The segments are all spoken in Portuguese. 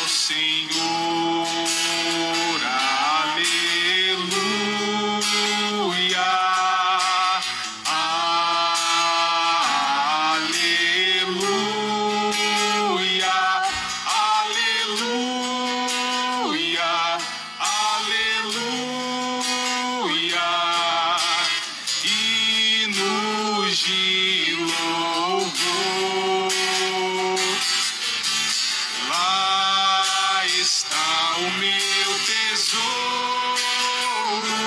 Senhor, aleluia, aleluia, aleluia, aleluia, hinos de louvor. Lá está o meu tesouro,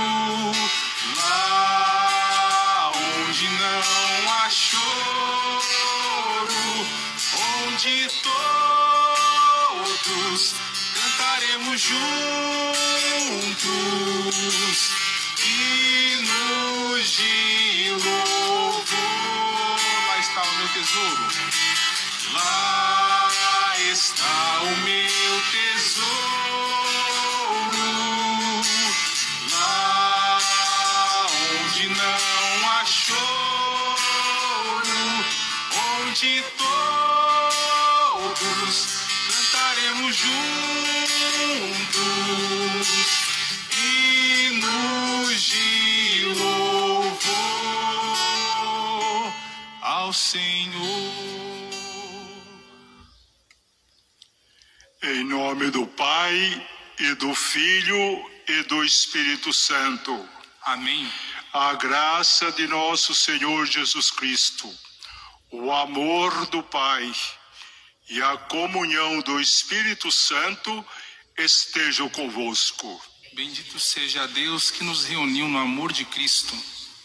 lá onde não há choro, onde todos cantaremos juntos hinos de louvor. Lá está o meu tesouro. Lá está o meu tesouro, lá onde não há choro, onde todos cantaremos juntos hinos de louvor ao Senhor. Em nome do Pai, e do Filho, e do Espírito Santo. Amém. A graça de nosso Senhor Jesus Cristo, o amor do Pai e a comunhão do Espírito Santo estejam convosco. Bendito seja Deus que nos reuniu no amor de Cristo.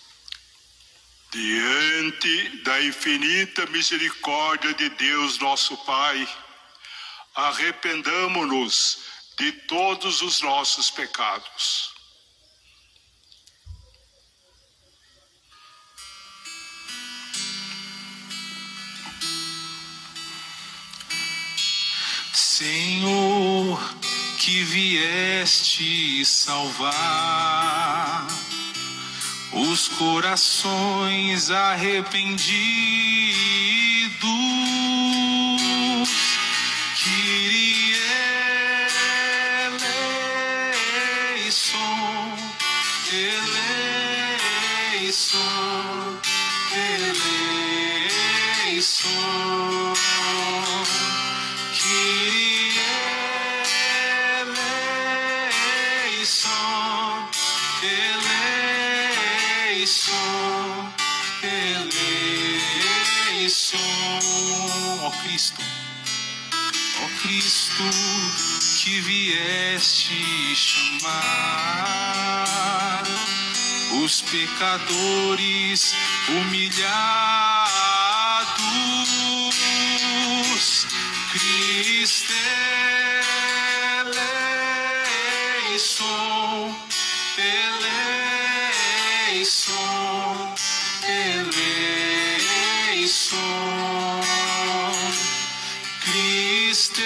Diante da infinita misericórdia de Deus nosso Pai, arrependamo-nos de todos os nossos pecados. Senhor, que vieste salvar os corações arrependidos, Kyrie eleison, eleison, eleison, Kyrie eleison, eleison, eleison, ó Cristo. Ó Cristo, que vieste chamar os pecadores humilhados, Cristo eleison, eleison, eleison, Cristo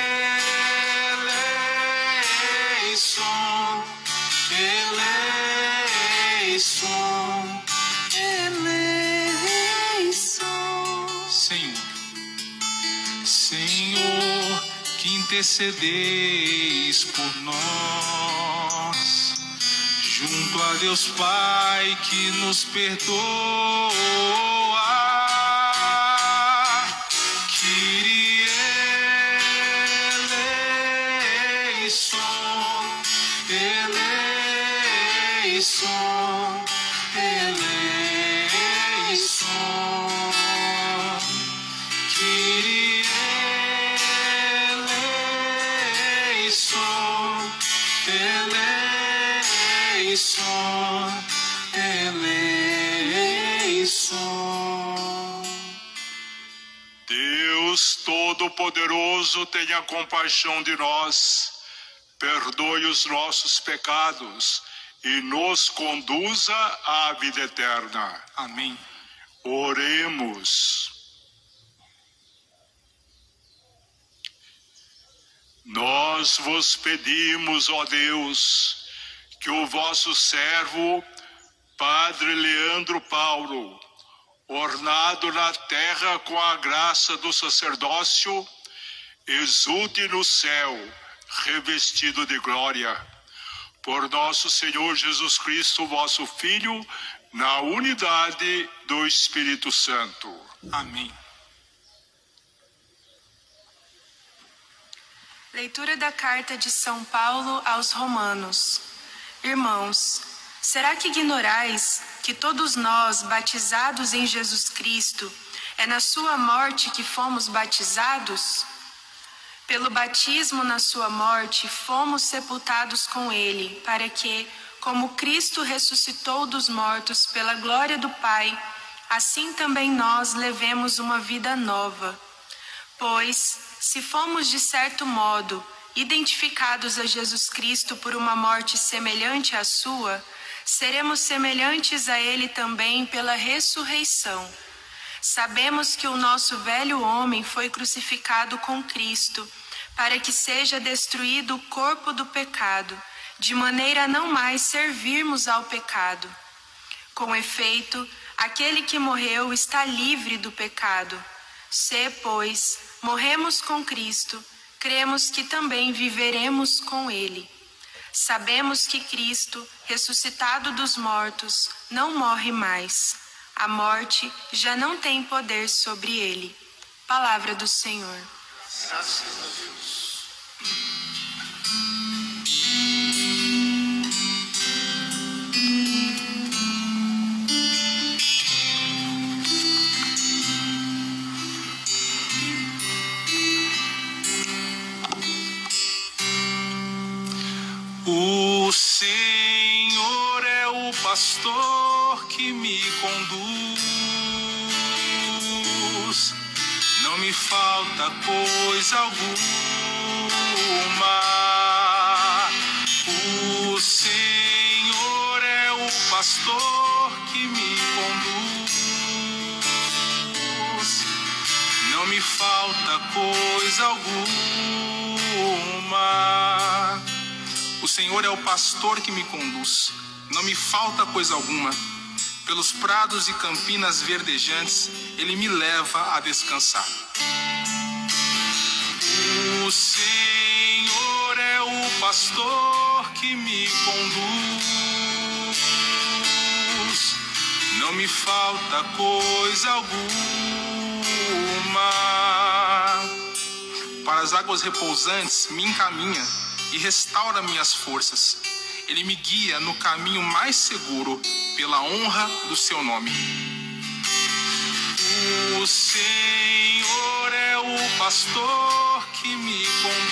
eleison, eleison, eleição. Senhor, Senhor, que intercedeis por nós, junto a Deus Pai que nos perdoa, Kyrie eleison, eleison, eleison, Kyrie eleison, eleison, eleição. Deus Todo-Poderoso, tenha compaixão de nós, perdoe os nossos pecados e nos conduza à vida eterna. Amém. Oremos. Nós vos pedimos, ó Deus, que o vosso servo, Padre Leandro Paulo, ornado na terra com a graça do sacerdócio, exulte no céu, revestido de glória. Por nosso Senhor Jesus Cristo, vosso Filho, na unidade do Espírito Santo. Amém. Leitura da carta de São Paulo aos Romanos. Irmãos, será que ignorais que todos nós, batizados em Jesus Cristo, é na sua morte que fomos batizados? Pelo batismo na sua morte, fomos sepultados com ele, para que, como Cristo ressuscitou dos mortos pela glória do Pai, assim também nós levemos uma vida nova. Pois, se fomos de certo modo identificados a Jesus Cristo por uma morte semelhante à sua, seremos semelhantes a ele também pela ressurreição. Sabemos que o nosso velho homem foi crucificado com Cristo, para que seja destruído o corpo do pecado, de maneira a não mais servirmos ao pecado. Com efeito, aquele que morreu está livre do pecado. Se, pois, morremos com Cristo, cremos que também viveremos com ele. Sabemos que Cristo, ressuscitado dos mortos, não morre mais. A morte já não tem poder sobre ele. Palavra do Senhor. Graças a Deus. O Senhor é o pastor que me conduz, não me falta coisa alguma. O Senhor é o pastor que me conduz, não me falta coisa alguma. O Senhor é o pastor que me conduz, não me falta coisa alguma. Pelos prados e campinas verdejantes, Ele me leva a descansar. O Senhor é o pastor que me conduz, não me falta coisa alguma. Para as águas repousantes me encaminha e restaura minhas forças. Ele me guia no caminho mais seguro, pela honra do seu nome. O Senhor é o pastor que me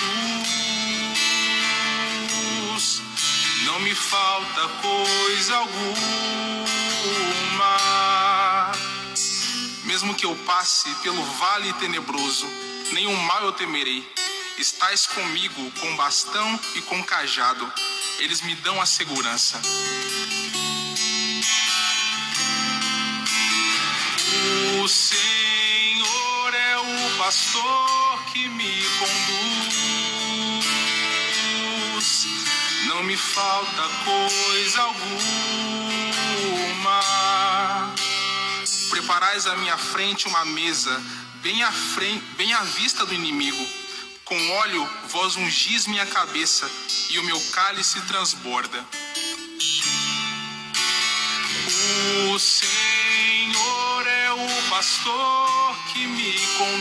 conduz, não me falta coisa alguma. Mesmo que eu passe pelo vale tenebroso, nenhum mal eu temerei. Estás comigo com bastão e com cajado, eles me dão a segurança. O Senhor é o pastor que me conduz, não me falta coisa alguma. Preparais à minha frente uma mesa, bem à vista do inimigo. Com óleo vós ungis minha cabeça, e o meu cálice transborda. O Senhor é o pastor que me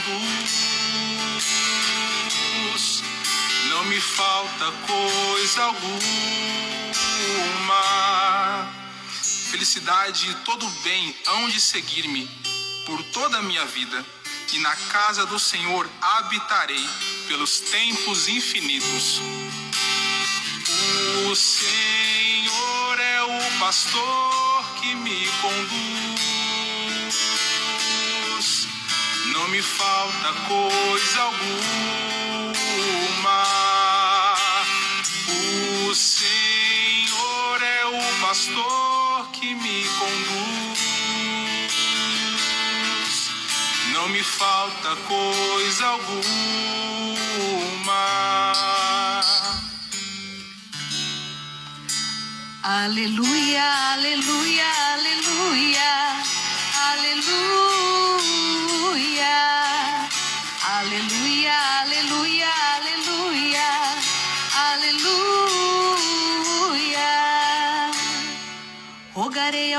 conduz, não me falta coisa alguma. Felicidade e todo bem hão de seguir-me por toda a minha vida, e na casa do Senhor habitarei pelos tempos infinitos. O Senhor é o pastor que me conduz, não me falta coisa alguma. O Senhor é o pastor que me conduz, não me falta coisa alguma. Aleluia, aleluia, aleluia, aleluia, aleluia, aleluia.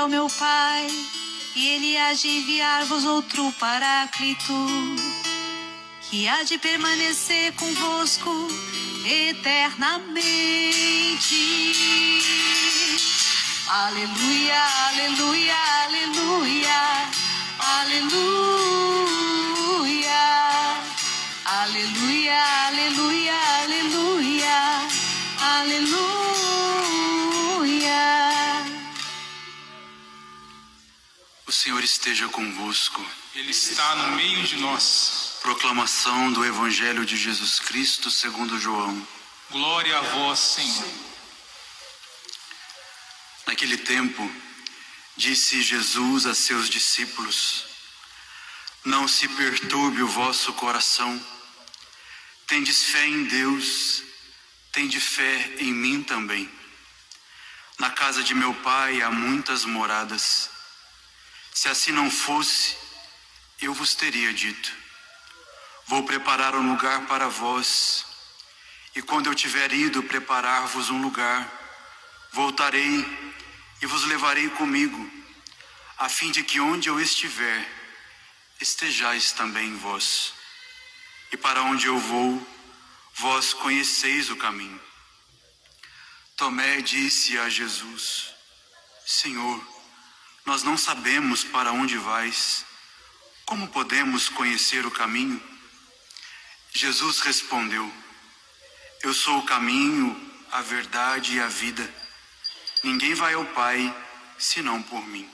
ao meu Pai, e Ele há de enviar-vos outro Paráclito, que há de permanecer convosco eternamente. Aleluia, aleluia, aleluia, aleluia, aleluia, aleluia, aleluia, aleluia. O Senhor esteja convosco. Ele está no meio de nós. Proclamação do Evangelho de Jesus Cristo segundo João. Glória a vós, Senhor. Naquele tempo, disse Jesus a seus discípulos: Não se perturbe o vosso coração. Tendes fé em Deus, tende fé em mim também. Na casa de meu Pai há muitas moradas. Se assim não fosse, eu vos teria dito: Vou preparar um lugar para vós, e quando eu tiver ido preparar-vos um lugar, voltarei e vos levarei comigo, a fim de que onde eu estiver, estejais também vós. E para onde eu vou, vós conheceis o caminho. Tomé disse a Jesus: Senhor, nós não sabemos para onde vais. Como podemos conhecer o caminho? Jesus respondeu: Eu sou o caminho, a verdade e a vida. Ninguém vai ao Pai, senão por mim.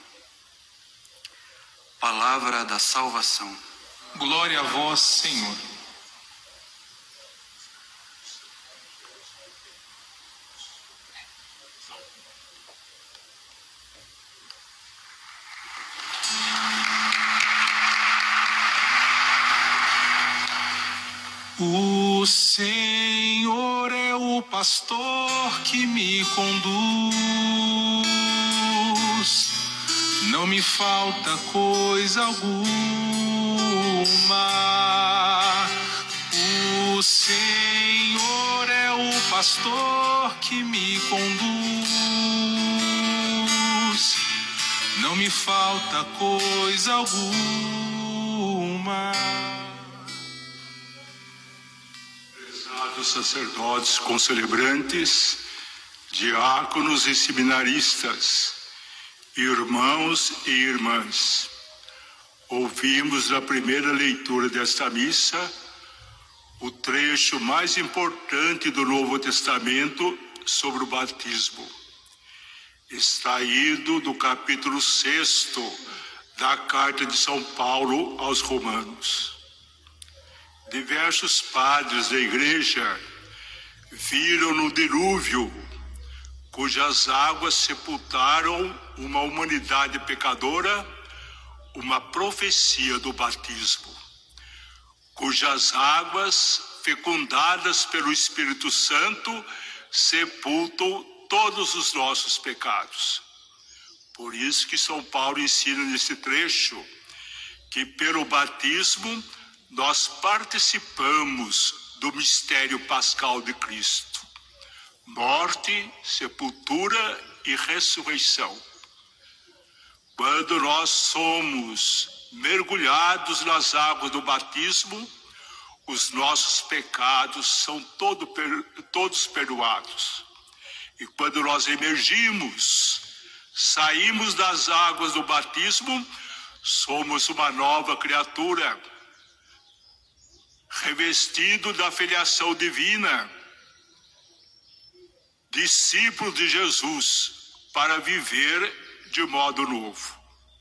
Palavra da salvação. Glória a vós, Senhor. O Senhor é o pastor que me conduz, não me falta coisa alguma. O Senhor é o pastor que me conduz, não me falta coisa alguma. Sacerdotes, concelebrantes, diáconos e seminaristas, irmãos e irmãs, ouvimos na primeira leitura desta missa o trecho mais importante do Novo Testamento sobre o batismo, extraído do capítulo 6 da carta de São Paulo aos Romanos. Diversos padres da igreja viram no dilúvio, cujas águas sepultaram uma humanidade pecadora, uma profecia do batismo, cujas águas, fecundadas pelo Espírito Santo, sepultam todos os nossos pecados. Por isso que São Paulo ensina nesse trecho que pelo batismo nós participamos do mistério pascal de Cristo, morte, sepultura e ressurreição. Quando nós somos mergulhados nas águas do batismo, os nossos pecados são todos perdoados. E quando nós emergimos, saímos das águas do batismo, somos uma nova criatura, revestido da filiação divina, discípulo de Jesus, para viver de modo novo.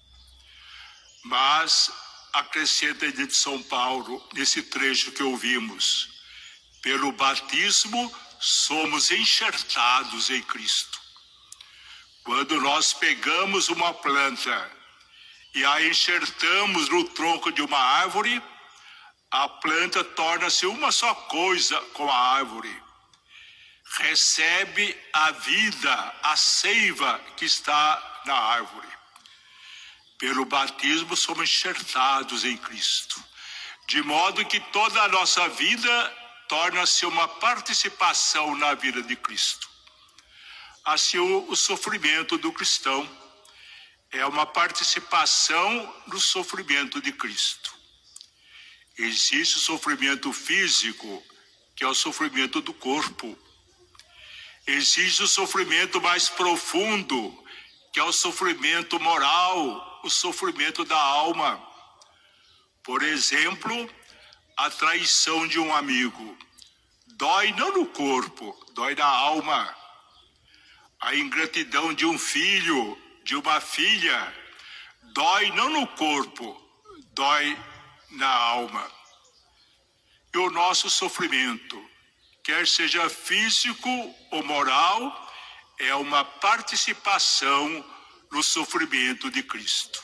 Mas, acrescenta de São Paulo, nesse trecho que ouvimos, pelo batismo somos enxertados em Cristo. Quando nós pegamos uma planta e a enxertamos no tronco de uma árvore, a planta torna-se uma só coisa com a árvore. Recebe a vida, a seiva que está na árvore. Pelo batismo somos enxertados em Cristo, de modo que toda a nossa vida torna-se uma participação na vida de Cristo. Assim o sofrimento do cristão é uma participação no sofrimento de Cristo. Existe o sofrimento físico, que é o sofrimento do corpo. Existe o sofrimento mais profundo, que é o sofrimento moral, o sofrimento da alma. Por exemplo, a traição de um amigo. Dói não no corpo, dói na alma. A ingratidão de um filho, de uma filha, dói não no corpo, dói na alma. E o nosso sofrimento, quer seja físico ou moral, é uma participação no sofrimento de Cristo.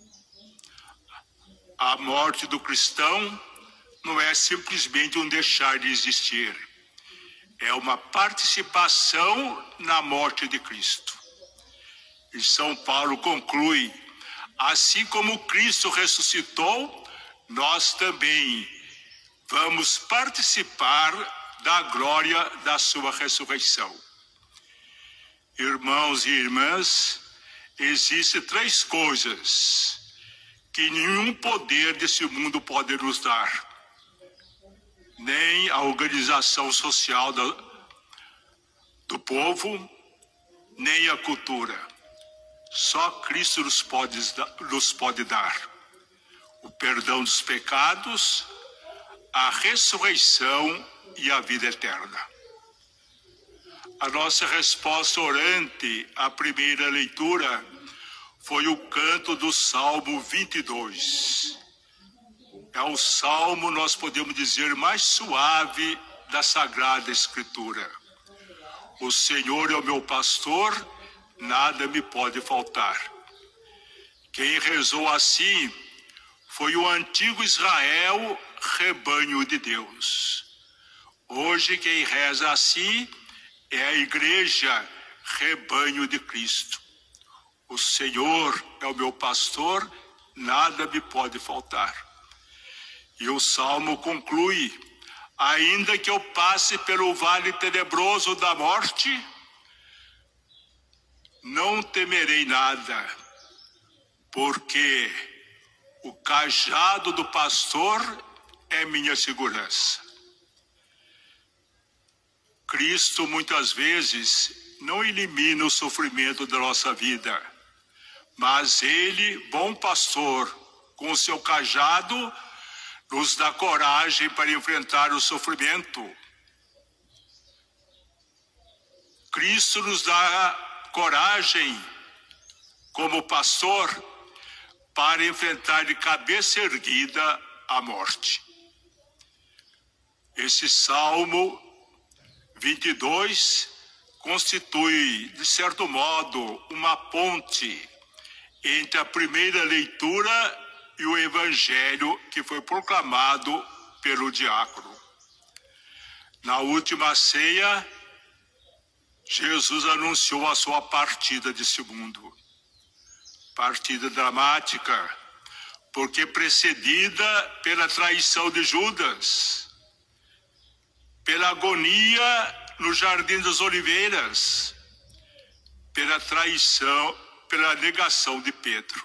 A morte do cristão não é simplesmente um deixar de existir, é uma participação na morte de Cristo. E São Paulo conclui: assim como Cristo ressuscitou, nós também vamos participar da glória da sua ressurreição. Irmãos e irmãs, existem 3 coisas que nenhum poder desse mundo pode nos dar. Nem a organização social do povo, nem a cultura. Só Cristo nos pode dar o perdão dos pecados, a ressurreição e a vida eterna. A nossa resposta orante à primeira leitura foi o canto do Salmo 22. É o salmo, nós podemos dizer, mais suave da Sagrada Escritura. O Senhor é o meu pastor, nada me pode faltar. Quem rezou assim foi o antigo Israel, rebanho de Deus. Hoje quem reza assim é a igreja, rebanho de Cristo. O Senhor é o meu pastor, nada me pode faltar. E o salmo conclui: ainda que eu passe pelo vale tenebroso da morte, não temerei nada, porque o cajado do pastor é minha segurança. Cristo muitas vezes não elimina o sofrimento da nossa vida, mas Ele, bom pastor, com o seu cajado, nos dá coragem para enfrentar o sofrimento. Cristo nos dá coragem, como pastor, para enfrentar de cabeça erguida a morte. Esse Salmo 22 constitui, de certo modo, uma ponte entre a primeira leitura e o Evangelho que foi proclamado pelo diácono. Na última ceia, Jesus anunciou a sua partida desse mundo. Partida dramática, porque precedida pela traição de Judas, pela agonia no Jardim das Oliveiras, pela traição, pela negação de Pedro.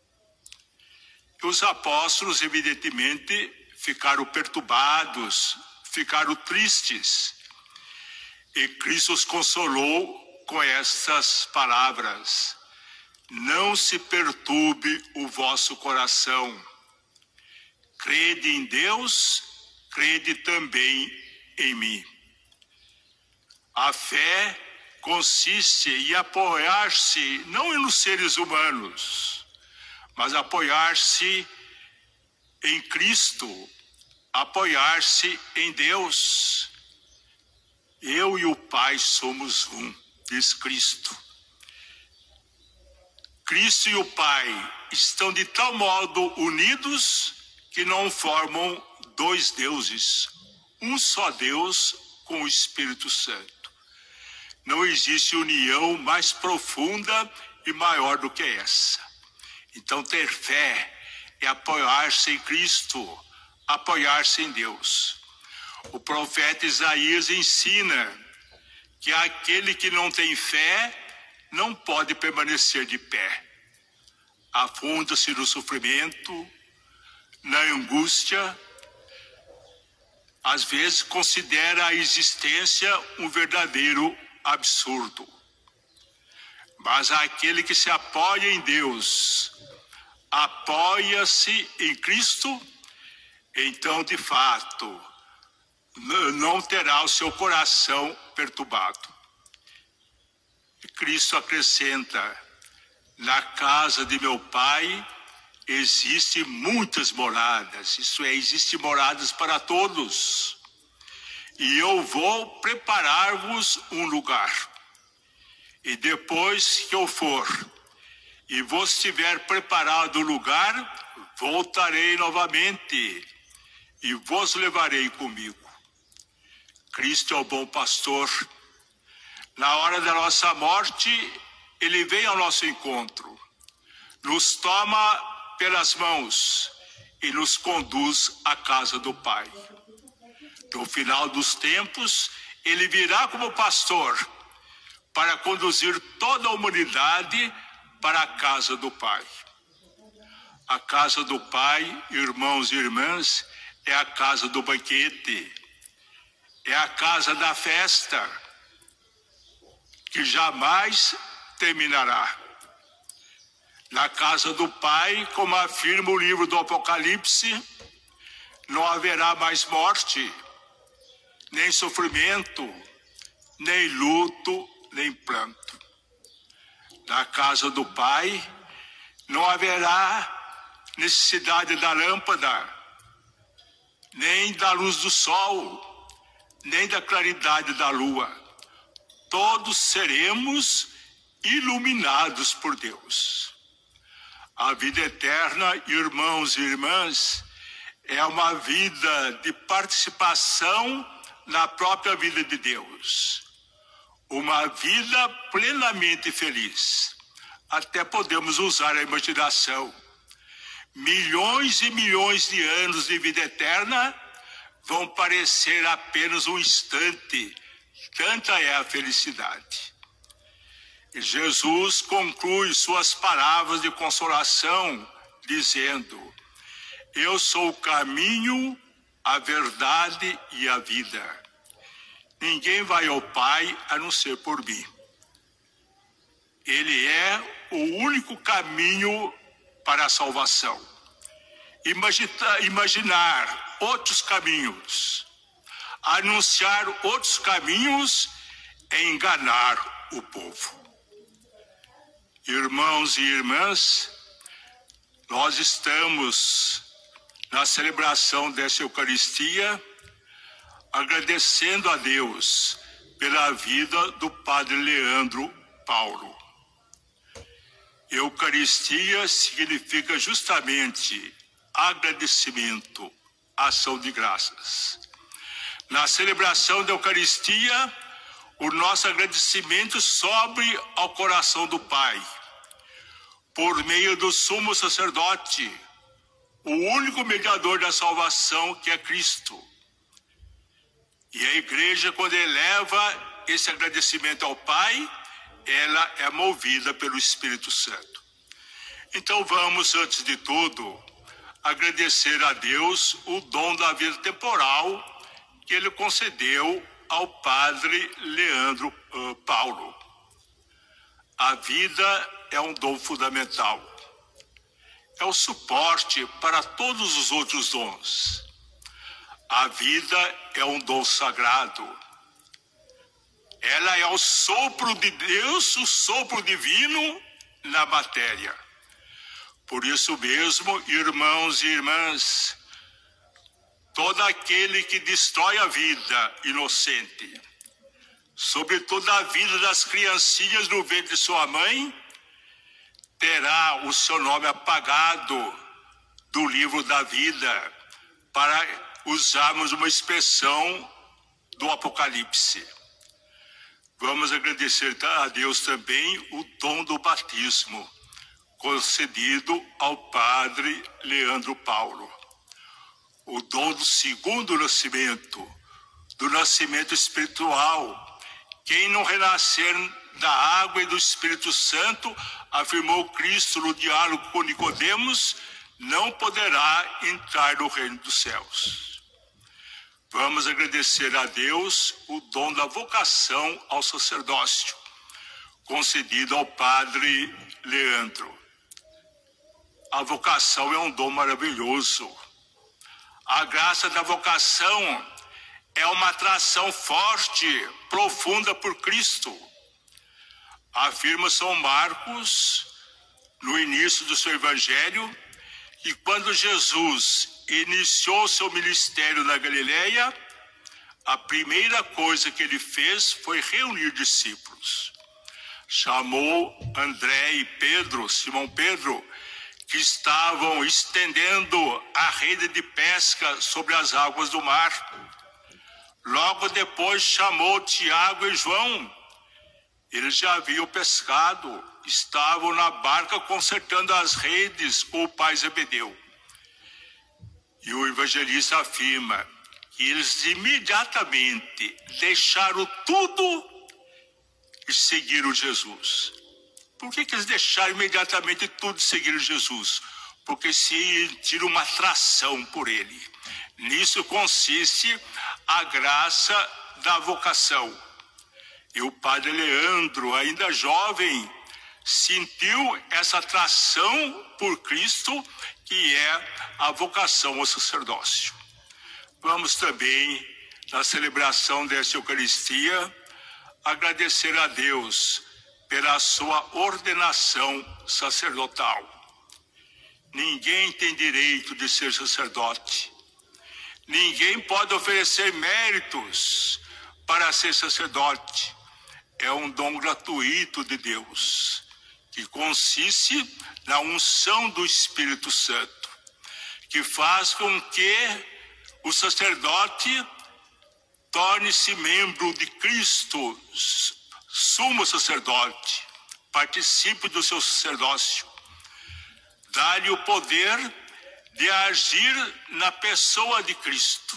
E os apóstolos, evidentemente, ficaram perturbados, ficaram tristes. E Cristo os consolou com estas palavras: não se perturbe o vosso coração. Crede em Deus, crede também em mim. A fé consiste em apoiar-se não nos seres humanos, mas apoiar-se em Cristo, apoiar-se em Deus. Eu e o Pai somos um, diz Cristo. Cristo e o Pai estão de tal modo unidos que não formam 2 deuses, um só Deus com o Espírito Santo. Não existe união mais profunda e maior do que essa. Então, ter fé é apoiar-se em Cristo, apoiar-se em Deus. O profeta Isaías ensina que aquele que não tem fé não pode permanecer de pé. afunda-se no sofrimento, na angústia, às vezes considera a existência um verdadeiro absurdo. Mas aquele que se apoia em Deus, apoia-se em Cristo, então, de fato, não terá o seu coração perturbado. E Cristo acrescenta: na casa de meu Pai existem muitas moradas, isso é, existem moradas para todos. E eu vou preparar-vos um lugar. E depois que eu for e vos tiver preparado o lugar, voltarei novamente e vos levarei comigo. Cristo é o bom pastor. Na hora da nossa morte, ele vem ao nosso encontro, nos toma pelas mãos e nos conduz à casa do Pai. No final dos tempos, ele virá como pastor para conduzir toda a humanidade para a casa do Pai. A casa do Pai, irmãos e irmãs, é a casa do banquete, é a casa da festa, que jamais terminará. Na casa do Pai, como afirma o livro do Apocalipse, não haverá mais morte, nem sofrimento, nem luto, nem pranto. Na casa do Pai, não haverá necessidade da lâmpada, nem da luz do sol, nem da claridade da lua. Todos seremos iluminados por Deus. A vida eterna, irmãos e irmãs, é uma vida de participação na própria vida de Deus. Uma vida plenamente feliz. Até podemos usar a imaginação. Milhões e milhões de anos de vida eterna vão parecer apenas um instante. Tanta é a felicidade. E Jesus conclui suas palavras de consolação dizendo: eu sou o caminho, a verdade e a vida. Ninguém vai ao Pai a não ser por mim. Ele é o único caminho para a salvação. Imaginar outros caminhos, anunciar outros caminhos é enganar o povo. Irmãos e irmãs, nós estamos na celebração dessa Eucaristia agradecendo a Deus pela vida do Padre Leandro Paulo. Eucaristia significa justamente agradecimento, ação de graças. Na celebração da Eucaristia, o nosso agradecimento sobe ao coração do Pai, por meio do sumo sacerdote, o único mediador da salvação, que é Cristo. E a igreja, quando eleva esse agradecimento ao Pai, ela é movida pelo Espírito Santo. Então vamos, antes de tudo, agradecer a Deus o dom da vida temporal que ele concedeu ao Padre Leandro Paulo. A vida é um dom fundamental. É o suporte para todos os outros dons. A vida é um dom sagrado. Ela é o sopro de Deus, o sopro divino na matéria. Por isso mesmo, irmãos e irmãs, todo aquele que destrói a vida inocente, sobretudo a vida das criancinhas no ventre de sua mãe, terá o seu nome apagado do livro da vida, para usarmos uma expressão do Apocalipse. Vamos agradecer a Deus também o dom do batismo, concedido ao Padre Leandro Paulo. O dom do segundo nascimento, do nascimento espiritual. Quem não renascer da água e do Espírito Santo, afirmou Cristo no diálogo com Nicodemos, não poderá entrar no reino dos céus. Vamos agradecer a Deus o dom da vocação ao sacerdócio, concedido ao padre Leandro. A vocação é um dom maravilhoso. A graça da vocação é uma atração forte, profunda por Cristo. Afirma São Marcos, no início do seu evangelho, que quando Jesus iniciou seu ministério na Galileia, a primeira coisa que ele fez foi reunir discípulos. Chamou André e Pedro, Simão Pedro, que estavam estendendo a rede de pesca sobre as águas do mar. Logo depois chamou Tiago e João. Eles já haviam pescado, estavam na barca consertando as redes com o pai Zebedeu. E o evangelista afirma que eles imediatamente deixaram tudo e seguiram Jesus. Por que eles deixaram imediatamente tudo e seguiram Jesus? Porque sentiram uma atração por ele. Nisso consiste a graça da vocação. E o padre Leandro, ainda jovem, sentiu essa atração por Cristo, que é a vocação ao sacerdócio. Vamos também, na celebração desta Eucaristia, agradecer a Deus pela sua ordenação sacerdotal. Ninguém tem direito de ser sacerdote. Ninguém pode oferecer méritos para ser sacerdote. É um dom gratuito de Deus, que consiste na unção do Espírito Santo, que faz com que o sacerdote torne-se membro de Cristo, sumo sacerdote, participe do seu sacerdócio. Dá-lhe o poder de agir na pessoa de Cristo,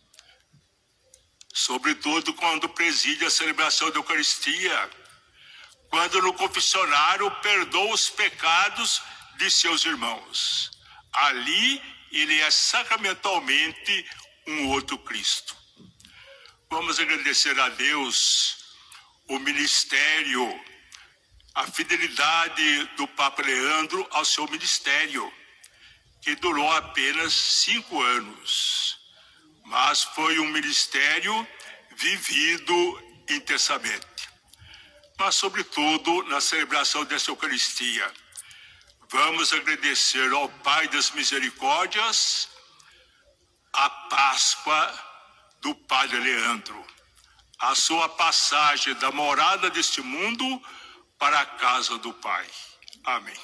sobretudo quando preside a celebração da Eucaristia, quando no confessionário perdoa os pecados de seus irmãos. Ali ele é sacramentalmente um outro Cristo. Vamos agradecer a Deus o ministério, a fidelidade do Papa Leandro ao seu ministério, que durou apenas 5 anos, mas foi um ministério vivido intensamente. Mas, sobretudo, na celebração dessa Eucaristia, vamos agradecer ao Pai das Misericórdias a Páscoa do Padre Leandro, a sua passagem da morada deste mundo para a casa do Pai. Amém.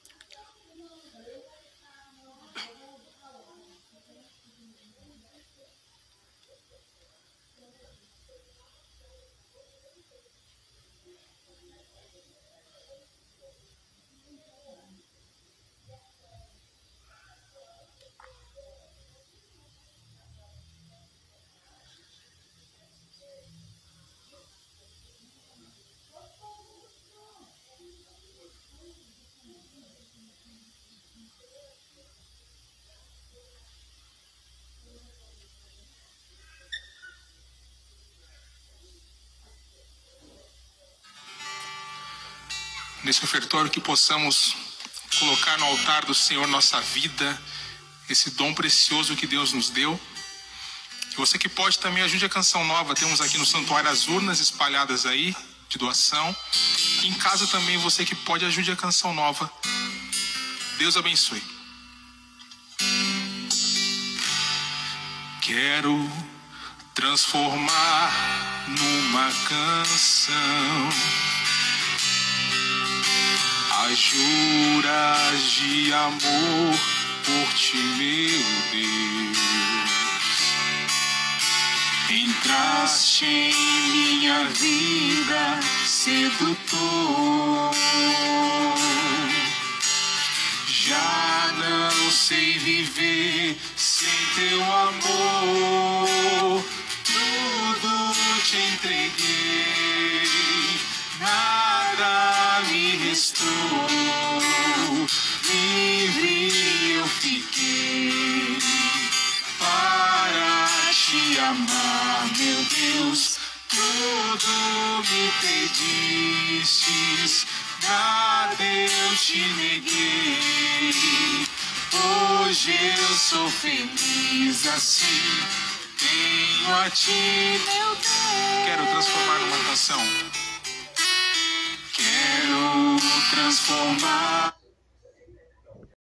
Nesse ofertório que possamos colocar no altar do Senhor nossa vida, esse dom precioso que Deus nos deu. E você que pode também ajude a Canção Nova. Temos aqui no santuário as urnas espalhadas aí de doação. E em casa também você que pode ajude a Canção Nova. Deus abençoe. Quero transformar numa canção as juras de amor por ti, meu Deus. Entraste em minha vida, sedutor. Já não sei viver sem teu amor. Tudo te entreguei. restou. Livre eu fiquei para te amar, meu Deus. Tudo me pedistes, nada eu te neguei. Hoje eu sou feliz assim, tenho a ti, meu Deus. Quero transformar numa canção. Quero transformar